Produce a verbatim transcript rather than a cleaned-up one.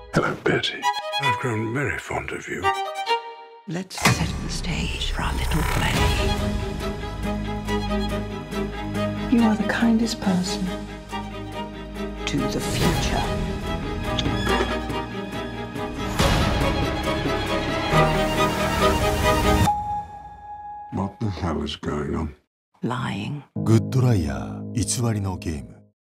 Hello, Betty. I've grown very fond of you. Let's set the stage for our little play. You are the kindest person to the future. What the hell is going on? Lying. グッドライアー偽りのゲーム